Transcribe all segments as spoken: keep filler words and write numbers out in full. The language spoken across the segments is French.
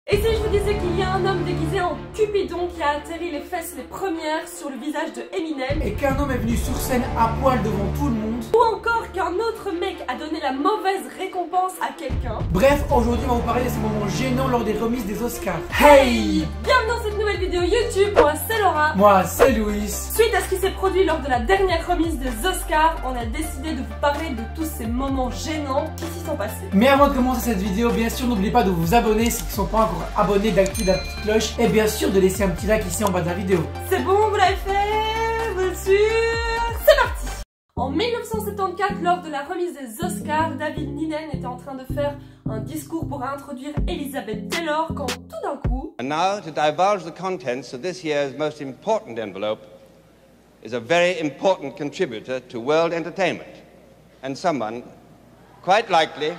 Et si je vous disais qu'il y a un homme déguisé en Cupidon qui a atterri les fesses les premières sur le visage de Eminem, et qu'un homme est venu sur scène à poil devant tout le monde, ou encore qu'un autre mec a donné la mauvaise récompense à quelqu'un. Bref, aujourd'hui on va vous parler de ces moments gênants lors des remises des Oscars. Hey! Bienvenue dans cette nouvelle vidéo YouTube, moi c'est Laura. Moi c'est Louis. Suite à ce qui s'est produit lors de la dernière remise des Oscars, on a décidé de vous parler de tous ces moments gênants qui s'y sont passés. Mais avant de commencer cette vidéo, bien sûr n'oubliez pas de vous abonner si vous ne sont pas encore abonnés, d'activer la petite cloche et bien sûr de laisser un petit like ici en bas de la vidéo. C'est bon, vous l'avez fait? Bien sûr. C'est parti. En mille neuf cent soixante-quatorze, lors de la remise des Oscars, David Niven était en train de faire un discours pour introduire Elizabeth Taylor quand tout d'un coup... And now, to divulge the contents of this year's most important envelope is a very important contributor to world entertainment, and someone, quite likely...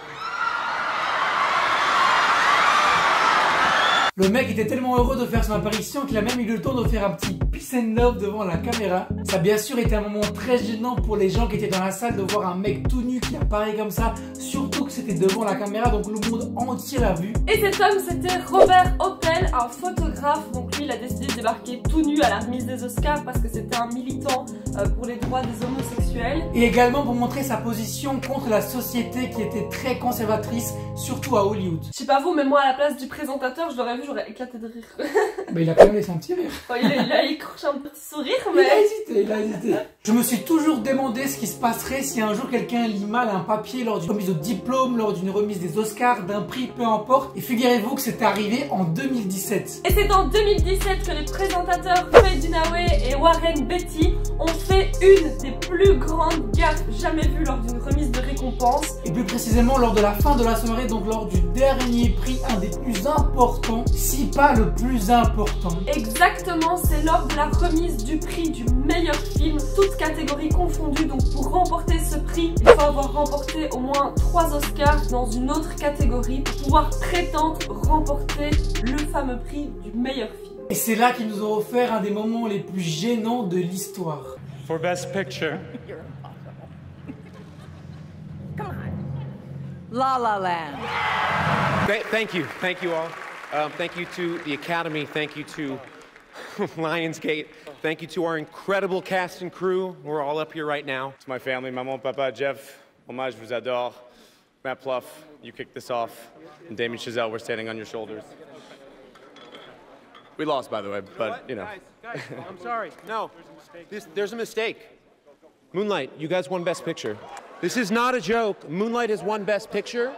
Le mec était tellement heureux de faire son apparition qu'il a même eu le temps de faire un petit peace and love devant la caméra. Ça a bien sûr été un moment très gênant pour les gens qui étaient dans la salle de voir un mec tout nu qui apparaît comme ça, surtout que c'était devant la caméra donc le monde entier l'a vu. Et cet homme c'était Robert Oppel, un photographe. Donc lui il a décidé de débarquer tout nu à la remise des Oscars parce que c'était un militant euh, pour les droits des homosexuels. Et également pour montrer sa position contre la société qui était très conservatrice, surtout à Hollywood. Je sais pas vous mais moi à la place du présentateur je l'aurais vu, j'aurais éclaté de rire. Mais il a quand même laissé un petit rire. Oh, il a, il a écorché un petit sourire mais... Il a hésité, il a hésité. Je me suis toujours demandé ce qui se passerait si un jour quelqu'un lit mal un papier lors d'une remise de diplôme, lors d'une remise des Oscars, d'un prix, peu importe. Et figurez-vous que c'est arrivé en deux mille dix-sept. Et c'est en deux mille dix-sept que les présentateurs Faye Dunaway et Warren Beatty ont fait une des plus grandes gaffes jamais vues lors d'une remise de récompense. Et plus précisément lors de la fin de la soirée, donc lors du dernier prix, un des plus importants, si pas le plus important. Exactement, c'est lors de la remise du prix du meilleur film, toutes catégories confondues. Donc pour remporter ce prix, il faut avoir remporté au moins trois Oscars dans une autre catégorie pour pouvoir prétendre remporter le fameux prix du meilleur film. Et c'est là qu'ils nous ont offert un des moments les plus gênants de l'histoire. For Best Picture. Come on. La La Land. Th thank you, thank you all. Um, thank you to the Academy, thank you to Lionsgate, thank you to our incredible cast and crew. We're all up here right now. To my family, maman, papa, Jeff, Hommage, je vous adore. Matt Pluff, you kicked this off. And Damien Chazelle, we're standing on your shoulders. We lost, by the way, but, What? you know. Guys, guys, I'm sorry. No, this, there's a mistake. Moonlight, you guys won Best Picture. This is not a joke. Moonlight has won Best Picture.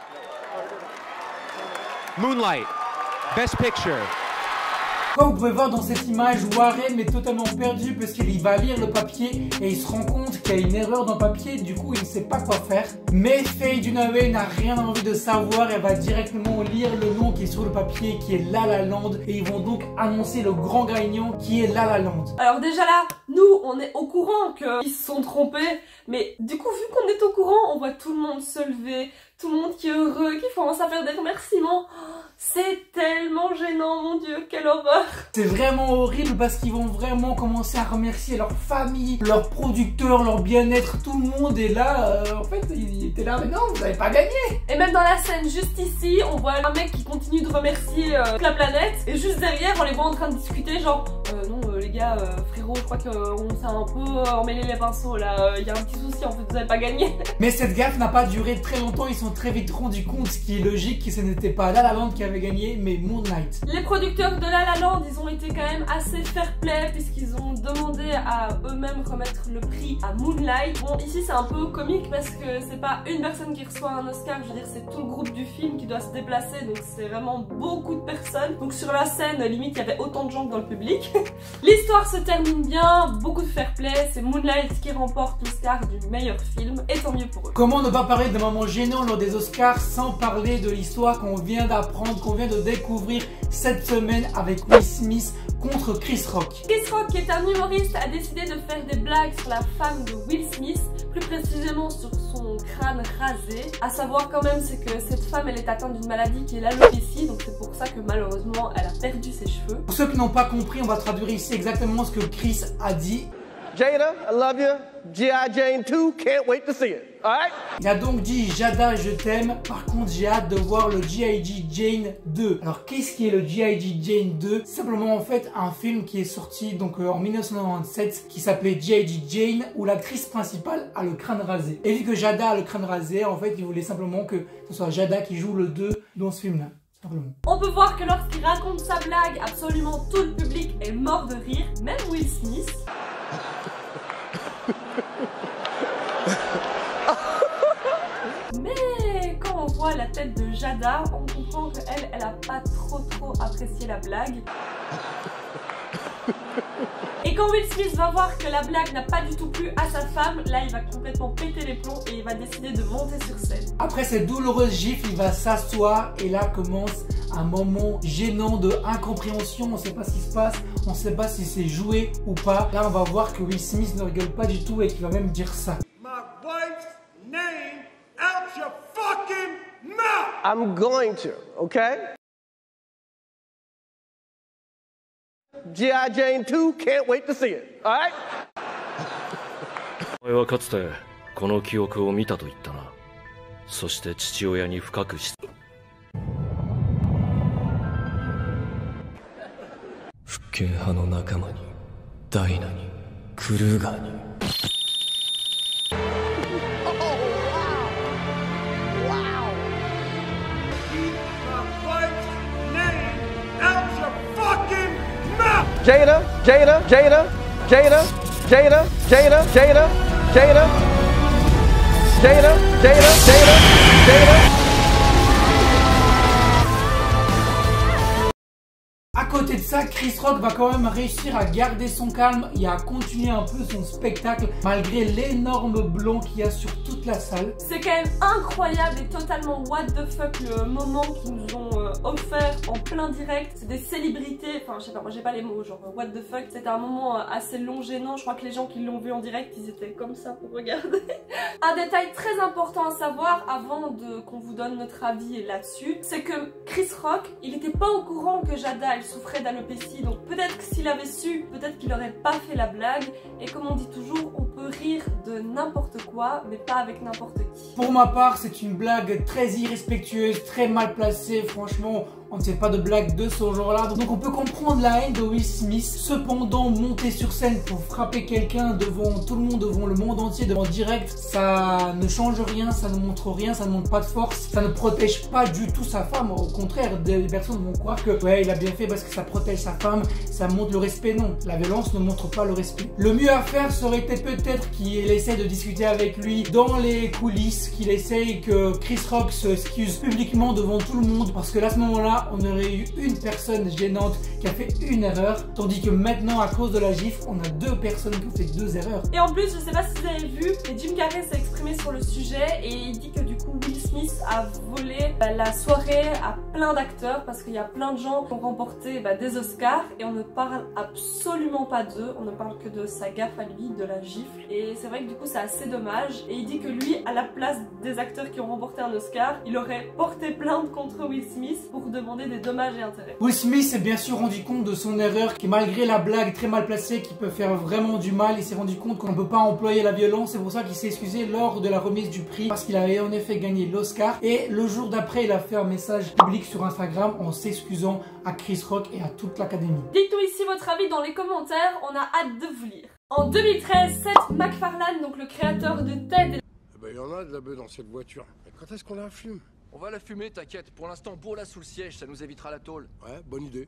Moonlight, Best Picture. Comme vous pouvez voir dans cette image, Warren est totalement perdu parce qu'il va lire le papier et il se rend compte qu'il y a une erreur dans le papier, du coup il ne sait pas quoi faire. Mais Faye Dunaway n'a rien envie de savoir, elle va directement lire le nom qui est sur le papier qui est La La Land et ils vont donc annoncer le grand gagnant qui est La La Land. Alors déjà là, nous on est au courant qu'ils se sont trompés, mais du coup vu qu'on est au courant, on voit tout le monde se lever, tout le monde qui est heureux, qui commence à faire des remerciements. C'est tellement gênant, mon Dieu, quelle horreur! C'est vraiment horrible parce qu'ils vont vraiment commencer à remercier leur famille, leurs producteurs, leur bien-être, tout le monde. Et là, euh, en fait, ils étaient là, mais non, vous n'avez pas gagné! Et même dans la scène juste ici, on voit un mec qui continue de remercier euh, toute la planète. Et juste derrière, on les voit en train de discuter, genre, euh, non, euh, les gars, euh, frérot, je crois qu'on s'est un peu euh, emmêlé les pinceaux là. Il euh, y a un petit souci, en fait, vous n'avez pas gagné. Mais cette gaffe n'a pas duré très longtemps. Ils sont très vite rendus compte, ce qui est logique, que ce n'était pas La La Land qui avait gagné, mais Moonlight. Les producteurs de La La Land, ils ont été quand même assez fair-play puisqu'ils ont demandé à eux-mêmes remettre le prix à Moonlight. Bon, ici c'est un peu comique parce que c'est pas une personne qui reçoit un Oscar, je veux dire c'est tout le groupe du film qui doit se déplacer, donc c'est vraiment beaucoup de personnes. Donc sur la scène, limite il y avait autant de gens que dans le public. L'histoire se termine bien, beaucoup de fair-play, c'est Moonlight qui remporte l'Oscar du meilleur film, et tant mieux pour eux. Comment ne pas parler de moments gênants lors des Oscars sans parler de l'histoire qu'on vient d'apprendre, qu'on vient de découvrir cette semaine avec Will Smith contre Chris Rock. Chris Rock, qui est un humoriste, a décidé de faire des blagues sur la femme de Will Smith, plus précisément sur son crâne rasé. À savoir quand même, c'est que cette femme, elle est atteinte d'une maladie qui est l'alopécie, donc c'est pour ça que malheureusement, elle a perdu ses cheveux. Pour ceux qui n'ont pas compris, on va traduire ici exactement ce que Chris a dit. Jada, I love you. G I Jane two, can't wait to see it. All right? Il a donc dit Jada, je t'aime. Par contre, j'ai hâte de voir le G I G Jane deux. Alors, qu'est-ce qui est le G I G Jane deux? C'est simplement en fait un film qui est sorti donc euh, en mille neuf cent quatre-vingt-dix-sept qui s'appelait G I G Jane où l'actrice principale a le crâne rasé. Et vu que Jada a le crâne rasé, en fait, il voulait simplement que ce soit Jada qui joue le deux dans ce film-là. Simplement. On peut voir que lorsqu'il raconte sa blague, absolument tout le public est mort de rire, même Will Smith. Mais quand on voit la tête de Jada, on comprend qu'elle, elle a pas trop trop apprécié la blague. Et quand Will Smith va voir que la blague n'a pas du tout plu à sa femme, là il va complètement péter les plombs et il va décider de monter sur scène. Après cette douloureuse gifle, il va s'asseoir et là commence un moment gênant de incompréhension. On ne sait pas ce qui se passe, on ne sait pas si c'est joué ou pas. Là on va voir que Will Smith ne rigole pas du tout et qu'il va même dire ça. My wife's name out your fucking mouth! I'm going to, okay? G I Jane two, can't wait to see it. All right? 俺はかつてこの記憶を見たと言ったな。そして父親に深くし。復権派の仲間に、ダイナに、クルーガーに。 Jada, Jada, Jada, Jada, Jada, Jada, Jada, Jada, Jada, Jada, Jada, Jada. À côté de ça, Chris Rock va quand même réussir à garder son calme et à continuer un peu son spectacle malgré l'énorme blanc qu'il y a sur toute la salle. C'est quand même incroyable et totalement what the fuck le moment qu'ils nous ont euh, offert en plein direct. C'est des célébrités, enfin je sais pas, moi j'ai pas les mots, genre what the fuck. C'était un moment euh, assez long, gênant. Je crois que les gens qui l'ont vu en direct, ils étaient comme ça pour regarder. Un détail très important à savoir avant de qu'on vous donne notre avis là-dessus, c'est que Chris Rock, il était pas au courant que Jada elle souffrait d'alopécie, donc peut-être que s'il avait su, peut-être qu'il aurait pas fait la blague. Et comme on dit toujours, on peut rire de n'importe quoi, mais pas avec n'importe qui. Pour ma part, c'est une blague très irrespectueuse, très mal placée, franchement. On ne fait pas de blague de ce genre-là. Donc on peut comprendre la haine de Will Smith. Cependant, monter sur scène pour frapper quelqu'un devant tout le monde, devant le monde entier, devant direct, ça ne change rien, ça ne montre rien, ça ne montre pas de force. Ça ne protège pas du tout sa femme. Au contraire, des personnes vont croire que ouais, il a bien fait parce que ça protège sa femme, ça montre le respect. Non, la violence ne montre pas le respect. Le mieux à faire serait été peut-être qu'il essaie de discuter avec lui dans les coulisses, qu'il essaye que Chris Rock se excuse publiquement devant tout le monde, parce que là, à ce moment-là, on aurait eu une personne gênante qui a fait une erreur, tandis que maintenant, à cause de la gifle, on a deux personnes qui ont fait deux erreurs. Et en plus, je sais pas si vous avez vu, mais Jim Carrey s'est exprimé sur le sujet et il dit que du coup Will Smith a volé bah, la soirée à plein d'acteurs parce qu'il y a plein de gens qui ont remporté bah, des Oscars et on ne parle absolument pas d'eux, on ne parle que de sa gaffe à lui, de la gifle. Et c'est vrai que du coup c'est assez dommage. Et il dit que lui, à la place des acteurs qui ont remporté un Oscar, il aurait porté plainte contre Will Smith pour demander des dommages et intérêts. Will Smith s'est bien sûr rendu compte de son erreur, qui malgré la blague très mal placée qui peut faire vraiment du mal, il s'est rendu compte qu'on ne peut pas employer la violence. C'est pour ça qu'il s'est excusé lors de la remise du prix, parce qu'il avait en effet gagné l'Oscar. Et le jour d'après, il a fait un message public sur Instagram en s'excusant à Chris Rock et à toute l'académie. Dites-nous ici votre avis dans les commentaires, on a hâte de vous lire. En deux mille treize, Seth MacFarlane, donc le créateur de Ted... Eh ben, y en a de la bœuf dans cette voiture. Mais quand est-ce qu'on la fume? On va la fumer, t'inquiète. Pour l'instant, bourre-la sous le siège, ça nous évitera la tôle. Ouais, bonne idée.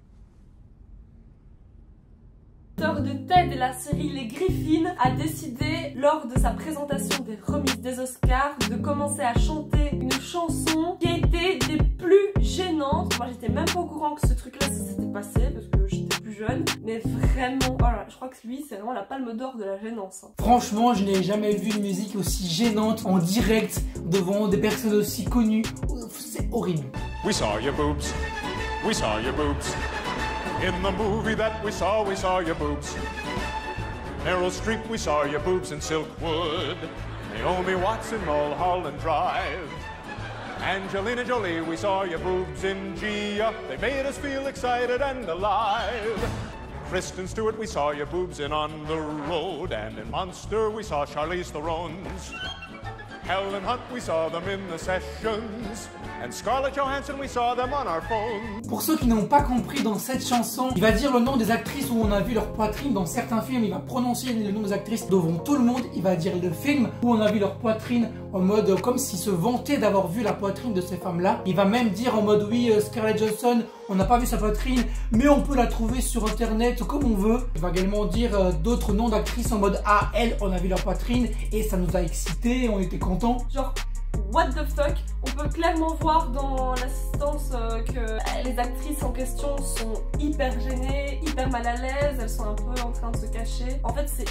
De Ted et la série Les Griffins a décidé lors de sa présentation des remises des Oscars de commencer à chanter une chanson qui était des plus gênantes. Moi j'étais même pas au courant que ce truc là ça s'était passé parce que j'étais plus jeune, mais vraiment voilà, je crois que lui c'est vraiment la palme d'or de la gênance. Hein. Franchement, je n'ai jamais vu une musique aussi gênante en direct devant des personnes aussi connues. C'est horrible. We saw your boobs. We saw your boobs. In the movie that we saw, we saw your boobs. Meryl Streep, we saw your boobs in Silkwood. Naomi Watts in Mulholland Drive. Angelina Jolie, we saw your boobs in Gia. They made us feel excited and alive. Kristen Stewart, we saw your boobs in On the Road. And in Monster, we saw Charlize Theron's. Helen Hunt, we saw them in the sessions. And Scarlett Johansson, we saw them on our phones. Pour ceux qui n'ont pas compris, dans cette chanson, il va dire le nom des actrices où on a vu leur poitrine. Dans certains films, il va prononcer le nom des actrices devant tout le monde. Il va dire le film où on a vu leur poitrine en mode comme s'il se vantait d'avoir vu la poitrine de ces femmes-là. Il va même dire en mode oui, Scarlett Johansson, on n'a pas vu sa poitrine, mais on peut la trouver sur internet comme on veut. Il va également dire euh, d'autres noms d'actrices en mode ah, elle, on a vu leur poitrine et ça nous a excités, on était contents. Genre, what the fuck? On peut clairement voir dans l'assistance euh, que les actrices en question sont hyper gênées, hyper mal à l'aise, elles sont un peu en train de se cacher. En fait, c'est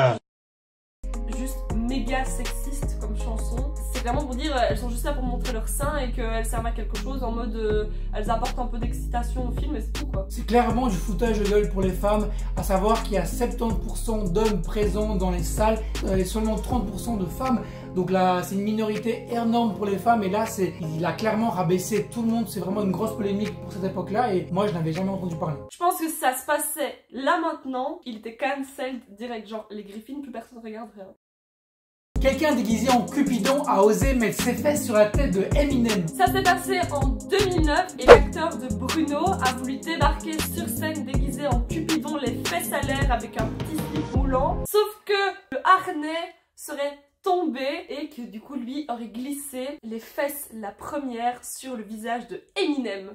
juste méga sexiste comme chanson. C'est vraiment pour dire elles sont juste là pour montrer leur sein et qu'elles servent à quelque chose en mode euh, elles apportent un peu d'excitation au film et c'est tout quoi. C'est clairement du foutage de gueule pour les femmes, à savoir qu'il y a soixante-dix pour cent d'hommes présents dans les salles et seulement trente pour cent de femmes. Donc là, c'est une minorité énorme pour les femmes et là, c'est, il a clairement rabaissé tout le monde. C'est vraiment une grosse polémique pour cette époque-là et moi, je n'avais jamais entendu parler. Je pense que ça se passait là maintenant, il était cancelled direct, genre les Griffins, plus personne ne regarde rien. Quelqu'un déguisé en Cupidon a osé mettre ses fesses sur la tête de Eminem. Ça s'est passé en deux mille neuf et l'acteur de Bruno a voulu débarquer sur scène déguisé en Cupidon, les fesses à l'air avec un petit slip moulant. Sauf que le harnais serait tombé et que du coup lui aurait glissé les fesses la première sur le visage de Eminem.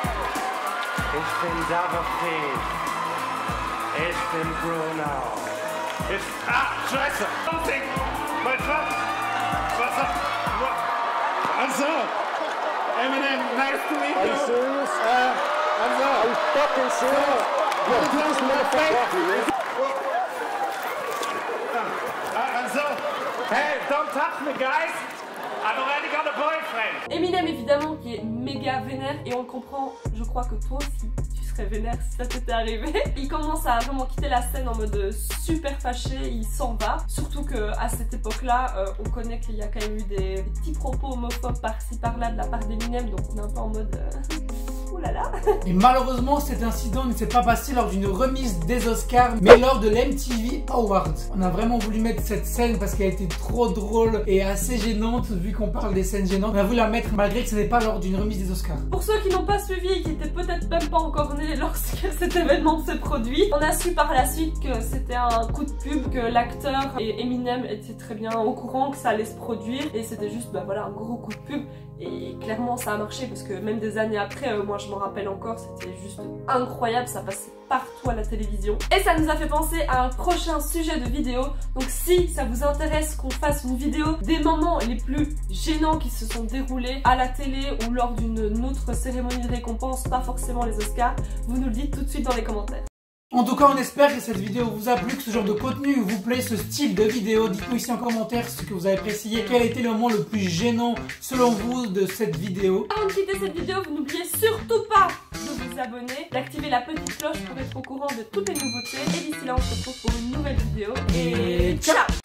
Ich bin Double Ich bin Bruno. Ich... Ah, Scheiße! Something! Mein Schatz! Was hat... Also! Eminem, nice to meet you! Are you serious? Uh, also! Are you fucking serious? You're a close motherfucker! Also! Hey, don't touch me, guys! I've already got a boyfriend! Eminem évidemment qui est méga vénère et on le comprend, je crois que toi aussi tu serais vénère si ça t'était arrivé. Il commence à vraiment quitter la scène en mode super fâché, il s'en va. Surtout qu'à cette époque-là, euh, on connaît qu'il y a quand même eu des, des petits propos homophobes par-ci par-là de la part d'Eminem, donc on est un peu en mode... Euh... Ouh là là. Et malheureusement, cet incident ne s'est pas passé lors d'une remise des Oscars, mais lors de l'M T V Awards. On a vraiment voulu mettre cette scène parce qu'elle était trop drôle et assez gênante, vu qu'on parle des scènes gênantes. On a voulu la mettre malgré que ce n'est pas lors d'une remise des Oscars. Pour ceux qui n'ont pas suivi, qui étaient peut-être même pas encore nés lorsque cet événement s'est produit, on a su par la suite que c'était un coup de pub, que l'acteur et Eminem étaient très bien au courant que ça allait se produire et c'était juste bah voilà un gros coup de pub. Et clairement ça a marché parce que même des années après, euh, moi je m'en rappelle encore, c'était juste incroyable, ça passait partout à la télévision. Et ça nous a fait penser à un prochain sujet de vidéo. Donc si ça vous intéresse qu'on fasse une vidéo des moments les plus gênants qui se sont déroulés à la télé ou lors d'une autre cérémonie de récompense, pas forcément les Oscars, vous nous le dites tout de suite dans les commentaires. En tout cas, on espère que cette vidéo vous a plu, que ce genre de contenu vous plaît, ce style de vidéo. Dites-nous ici en commentaire ce que vous avez apprécié, quel a été le moment le plus gênant selon vous de cette vidéo. Avant de quitter cette vidéo, vous n'oubliez surtout pas de vous abonner, d'activer la petite cloche pour être au courant de toutes les nouveautés. Et d'ici là, on se retrouve pour une nouvelle vidéo. Et ciao!